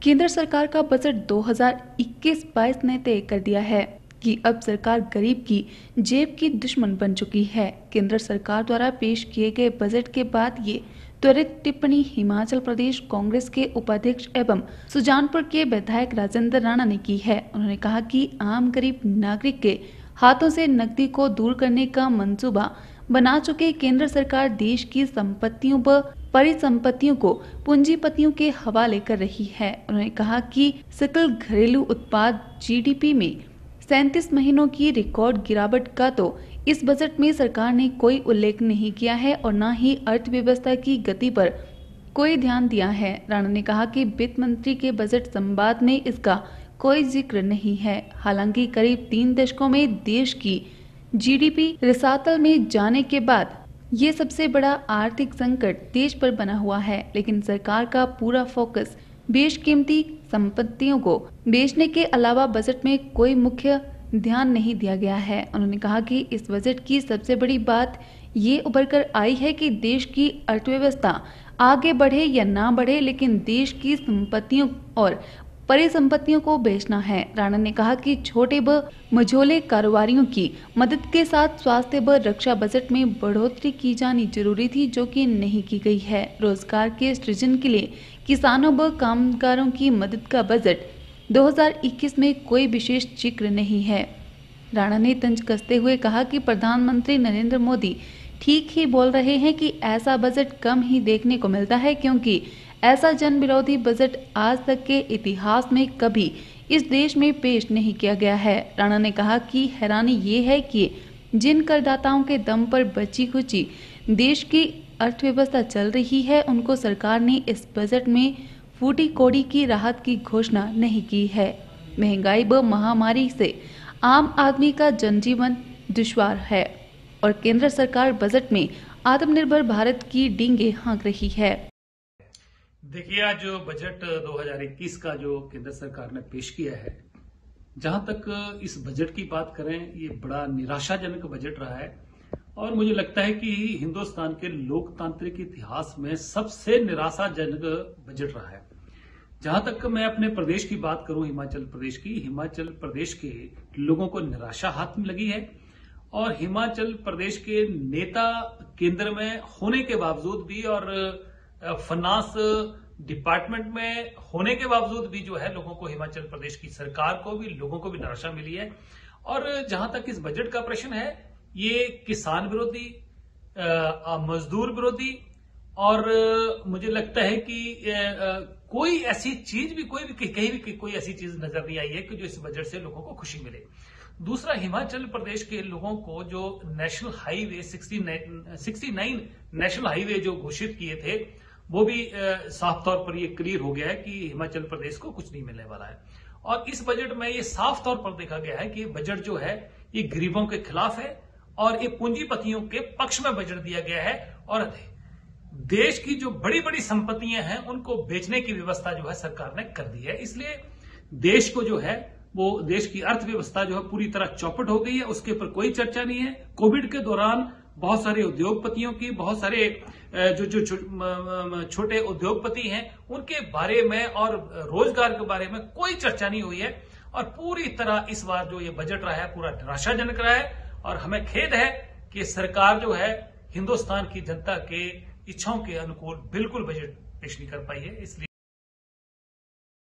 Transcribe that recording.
केंद्र सरकार का बजट 2021-22 ने तय कर दिया है कि अब सरकार गरीब की जेब की दुश्मन बन चुकी है। केंद्र सरकार द्वारा पेश किए गए बजट के बाद ये त्वरित टिप्पणी हिमाचल प्रदेश कांग्रेस के उपाध्यक्ष एवं सुजानपुर के विधायक राजेंद्र राणा ने की है। उन्होंने कहा कि आम गरीब नागरिक के हाथों से नकदी को दूर करने का मंसूबा बना चुके केंद्र सरकार देश की संपत्तियों व परिसंपत्तियों को पूंजीपतियों के हवाले कर रही है। उन्होंने कहा कि सकल घरेलू उत्पाद जीडीपी में 37 महीनों की रिकॉर्ड गिरावट का तो इस बजट में सरकार ने कोई उल्लेख नहीं किया है और न ही अर्थव्यवस्था की गति पर कोई ध्यान दिया है। राणा ने कहा कि वित्त मंत्री के बजट संवाद में इसका कोई जिक्र नहीं है। हालांकि करीब 3 दशकों में देश की जीडीपी रसातल में जाने के बाद ये सबसे बड़ा आर्थिक संकट देश पर बना हुआ है, लेकिन सरकार का पूरा फोकस बेशकीमती संपत्तियों को बेचने के अलावा बजट में कोई मुख्य ध्यान नहीं दिया गया है। उन्होंने कहा कि इस बजट की सबसे बड़ी बात ये उभर कर आई है कि देश की अर्थव्यवस्था आगे बढ़े या ना बढ़े, लेकिन देश की संपत्तियों और परिसंपत्तियों को बेचना है। राणा ने कहा कि छोटे व मझोले कारोबारियों की मदद के साथ स्वास्थ्य व रक्षा बजट में बढ़ोतरी की जानी जरूरी थी, जो कि नहीं की गई है। रोजगार के सृजन के लिए किसानों व कामगारों की मदद का बजट 2021 में कोई विशेष जिक्र नहीं है। राणा ने तंज कसते हुए कहा कि प्रधानमंत्री नरेंद्र मोदी ठीक ही बोल रहे हैं कि ऐसा बजट कम ही देखने को मिलता है, क्योंकि ऐसा जन विरोधी बजट आज तक के इतिहास में कभी इस देश में पेश नहीं किया गया है। राणा ने कहा कि हैरानी ये है कि जिन करदाताओं के दम पर बची खुची देश की अर्थव्यवस्था चल रही है, उनको सरकार ने इस बजट में फूटी कौड़ी की राहत की घोषणा नहीं की है। महंगाई व महामारी से आम आदमी का जनजीवन दुश्वार है और केंद्र सरकार बजट में आत्मनिर्भर भारत की डींगे हाँक रही है। देखिए, आज जो बजट 2021 का जो केंद्र सरकार ने पेश किया है, जहां तक इस बजट की बात करें, ये बड़ा निराशाजनक बजट रहा है और मुझे लगता है कि हिंदुस्तान के लोकतांत्रिक इतिहास में सबसे निराशाजनक बजट रहा है। जहां तक मैं अपने प्रदेश की बात करूं, हिमाचल प्रदेश के लोगों को निराशा हाथ में लगी है और हिमाचल प्रदेश के नेता केंद्र में होने के बावजूद भी और फाइनेंस डिपार्टमेंट में होने के बावजूद भी जो है लोगों को, हिमाचल प्रदेश की सरकार को भी, लोगों को भी निराशा मिली है। और जहां तक इस बजट का प्रश्न है, ये किसान विरोधी, मजदूर विरोधी और मुझे लगता है कि कोई ऐसी चीज भी कहीं भी कोई ऐसी चीज नजर नहीं आई है कि जो इस बजट से लोगों को खुशी मिले। दूसरा, हिमाचल प्रदेश के लोगों को जो नेशनल हाईवे 69 नेशनल हाईवे जो घोषित किए थे, वो भी साफ तौर पर ये क्लियर हो गया है कि हिमाचल प्रदेश को कुछ नहीं मिलने वाला है। और इस बजट में ये साफ तौर पर देखा गया है कि बजट जो है ये गरीबों के खिलाफ है और ये पूंजीपतियों के पक्ष में बजट दिया गया है और देश की जो बड़ी बड़ी संपत्तियां हैं उनको बेचने की व्यवस्था जो है सरकार ने कर दी है। इसलिए देश को जो है वो, देश की अर्थव्यवस्था जो है पूरी तरह चौपट हो गई है, उसके ऊपर कोई चर्चा नहीं है। कोविड के दौरान बहुत सारे उद्योगपतियों की, बहुत सारे जो छोटे उद्योगपति हैं उनके बारे में और रोजगार के बारे में कोई चर्चा नहीं हुई है और पूरी तरह इस बार जो ये बजट रहा है पूरा निराशाजनक रहा है और हमें खेद है कि सरकार जो है हिंदुस्तान की जनता के इच्छाओं के अनुकूल बिल्कुल बजट पेश नहीं कर पाई है। इसलिए